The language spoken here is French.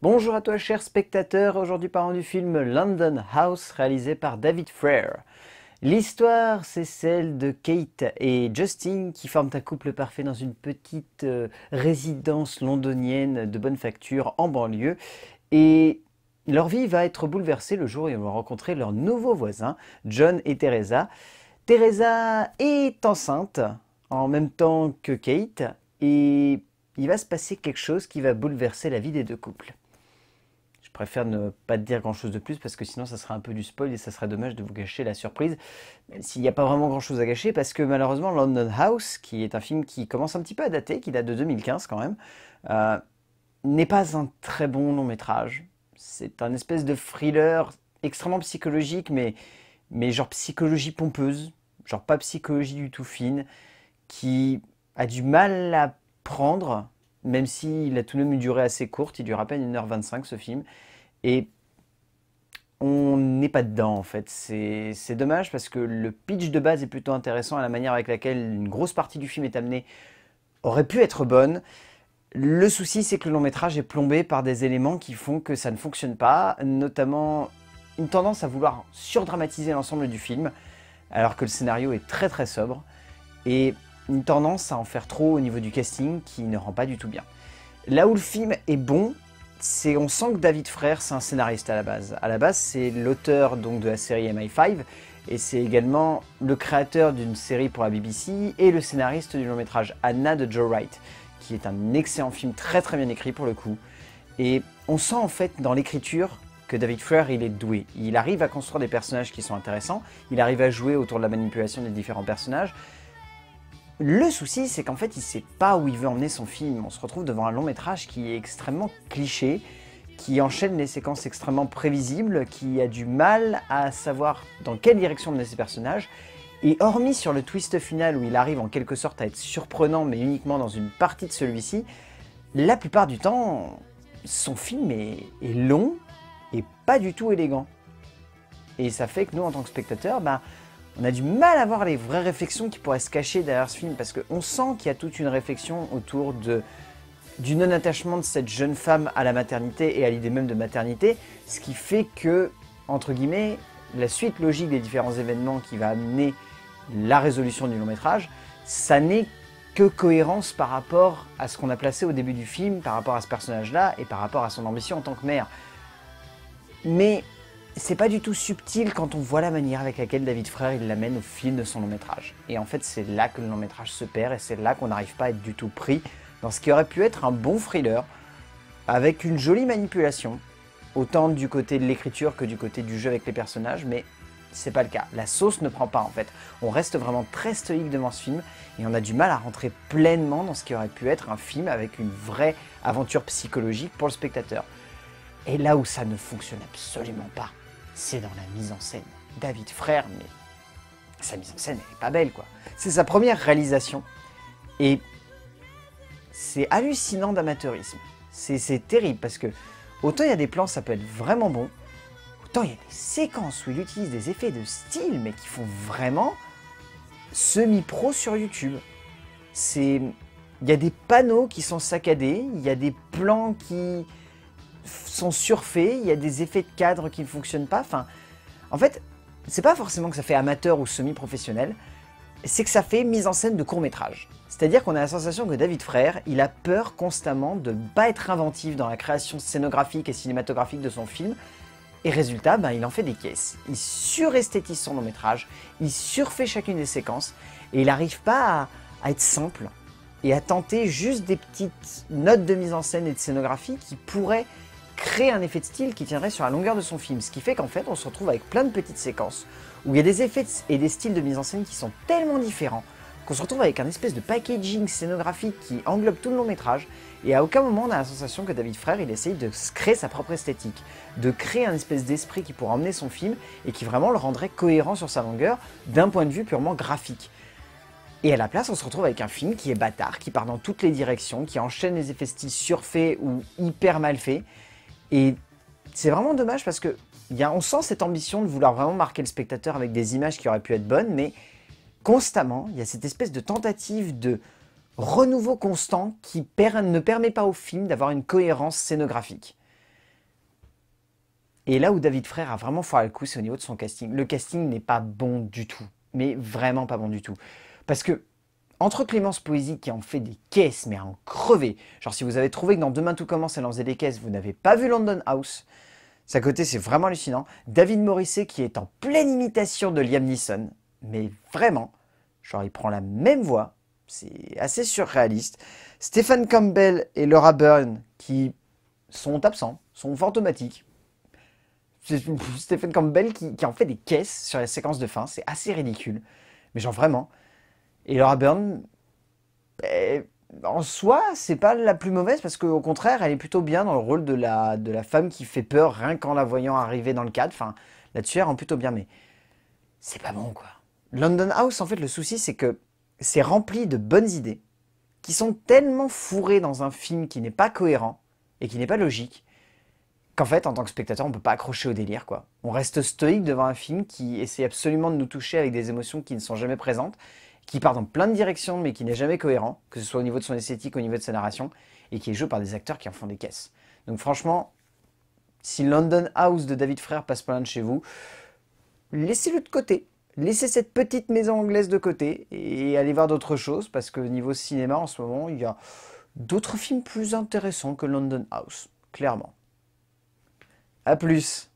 Bonjour à toi cher spectateur, aujourd'hui parlons du film London House réalisé par David Freer. L'histoire c'est celle de Kate et Justin qui forment un couple parfait dans une petite résidence londonienne de bonne facture en banlieue et leur vie va être bouleversée le jour où ils vont rencontrer leurs nouveaux voisins, John et Teresa. Teresa est enceinte en même temps que Kate et il va se passer quelque chose qui va bouleverser la vie des deux couples. Je préfère ne pas te dire grand chose de plus parce que sinon ça serait un peu du spoil et ça serait dommage de vous gâcher la surprise. Même s'il n'y a pas vraiment grand chose à gâcher parce que malheureusement London House, qui est un film qui commence un petit peu à dater, qui date de 2015 quand même, euh, n'est pas un très bon long métrage. C'est un espèce de thriller extrêmement psychologique mais genre psychologie pompeuse, genre pas psychologie du tout fine, qui a du mal à prendre, même s'il a tout de même une durée assez courte, il dure à peine 1h25 ce film, et on n'est pas dedans en fait. C'est dommage parce que le pitch de base est plutôt intéressant et la manière avec laquelle une grosse partie du film est amenée aurait pu être bonne. Le souci c'est que le long métrage est plombé par des éléments qui font que ça ne fonctionne pas, notamment une tendance à vouloir surdramatiser l'ensemble du film, alors que le scénario est très très sobre, et une tendance à en faire trop au niveau du casting qui ne rend pas du tout bien. Là où le film est bon, c'est on sent que David Freer c'est un scénariste à la base. À la base c'est l'auteur donc de la série MI5 et c'est également le créateur d'une série pour la BBC et le scénariste du long métrage Anna de Joe Wright, qui est un excellent film très bien écrit pour le coup. Et on sent en fait dans l'écriture que David Freer il est doué. Il arrive à construire des personnages qui sont intéressants, il arrive à jouer autour de la manipulation des différents personnages. Le souci, c'est qu'en fait, il ne sait pas où il veut emmener son film. On se retrouve devant un long métrage qui est extrêmement cliché, qui enchaîne les séquences extrêmement prévisibles, qui a du mal à savoir dans quelle direction mener ses personnages. Et hormis sur le twist final où il arrive en quelque sorte à être surprenant, mais uniquement dans une partie de celui-ci, la plupart du temps, son film est long et pas du tout élégant. Et ça fait que nous, en tant que spectateurs, on a du mal à voir les vraies réflexions qui pourraient se cacher derrière ce film, parce qu'on sent qu'il y a toute une réflexion autour du non-attachement de cette jeune femme à la maternité et à l'idée même de maternité, ce qui fait que, entre guillemets, la suite logique des différents événements qui va amener la résolution du long métrage, ça n'est que cohérence par rapport à ce qu'on a placé au début du film, par rapport à ce personnage-là et par rapport à son ambition en tant que mère. Mais c'est pas du tout subtil quand on voit la manière avec laquelle David Freer il l'amène au fil de son long métrage. Et en fait, c'est là que le long métrage se perd et c'est là qu'on n'arrive pas à être du tout pris dans ce qui aurait pu être un bon thriller avec une jolie manipulation, autant du côté de l'écriture que du côté du jeu avec les personnages, mais c'est pas le cas. La sauce ne prend pas en fait. On reste vraiment très stoïque devant ce film et on a du mal à rentrer pleinement dans ce qui aurait pu être un film avec une vraie aventure psychologique pour le spectateur. Et là où ça ne fonctionne absolument pas, c'est dans la mise en scène. David Freer, mais sa mise en scène, elle est pas belle, quoi. C'est sa première réalisation. Et c'est hallucinant d'amateurisme. C'est terrible, parce que autant il y a des plans, ça peut être vraiment bon, autant il y a des séquences où il utilise des effets de style, mais qui font vraiment semi-pro sur YouTube. Il y a des panneaux qui sont saccadés, il y a des plans qui sont surfaits, il y a des effets de cadre qui ne fonctionnent pas. Enfin, en fait, c'est pas forcément que ça fait amateur ou semi-professionnel, c'est que ça fait mise en scène de court-métrage. C'est-à-dire qu'on a la sensation que David Freer, il a peur constamment de ne pas être inventif dans la création scénographique et cinématographique de son film, et résultat, il en fait des caisses. Il suresthétise son long-métrage, il surfait chacune des séquences, et il n'arrive pas à être simple, et à tenter juste des petites notes de mise en scène et de scénographie qui pourraient créer un effet de style qui tiendrait sur la longueur de son film. Ce qui fait qu'en fait, on se retrouve avec plein de petites séquences où il y a des effets et des styles de mise en scène qui sont tellement différents qu'on se retrouve avec un espèce de packaging scénographique qui englobe tout le long métrage. Et à aucun moment, on a la sensation que David Freer, il essaye de créer sa propre esthétique, de créer un espèce d'esprit qui pourrait emmener son film et qui vraiment le rendrait cohérent sur sa longueur d'un point de vue purement graphique. Et à la place, on se retrouve avec un film qui est bâtard, qui part dans toutes les directions, qui enchaîne les effets styles surfaits ou hyper mal faits. Et c'est vraiment dommage parce que on sent cette ambition de vouloir vraiment marquer le spectateur avec des images qui auraient pu être bonnes, mais constamment, il y a cette espèce de tentative de renouveau constant qui ne permet pas au film d'avoir une cohérence scénographique. Et là où David Frère a vraiment foiré le coup, c'est au niveau de son casting. Le casting n'est pas bon du tout. Mais vraiment pas bon du tout. Parce que, entre Clémence Poésy qui en fait des caisses, mais à en crever. Genre si vous avez trouvé que dans Demain tout commence, elle en faisait des caisses, vous n'avez pas vu London House. Sa côté, c'est vraiment hallucinant. David Morrissey qui est en pleine imitation de Liam Neeson. Mais vraiment, genre il prend la même voix. C'est assez surréaliste. Stephen Campbell et Laura Byrne qui sont absents, sont fantomatiques. C'est Stephen Campbell qui en fait des caisses sur les séquences de fin. C'est assez ridicule. Mais genre vraiment. Et Laura Byrne, ben, en soi, c'est pas la plus mauvaise parce qu'au contraire, elle est plutôt bien dans le rôle de la femme qui fait peur rien qu'en la voyant arriver dans le cadre. Enfin, là-dessus, elle rend plutôt bien, mais c'est pas bon quoi. London House, en fait, le souci, c'est que c'est rempli de bonnes idées qui sont tellement fourrées dans un film qui n'est pas cohérent et qui n'est pas logique qu'en fait, en tant que spectateur, on peut pas accrocher au délire quoi. On reste stoïque devant un film qui essaie absolument de nous toucher avec des émotions qui ne sont jamais présentes, qui part dans plein de directions mais qui n'est jamais cohérent, que ce soit au niveau de son esthétique, au niveau de sa narration, et qui est joué par des acteurs qui en font des caisses. Donc franchement, si London House de David Frère passe pas loin de chez vous, laissez-le de côté. Laissez cette petite maison anglaise de côté et allez voir d'autres choses parce que niveau cinéma en ce moment, il y a d'autres films plus intéressants que London House, clairement. A plus.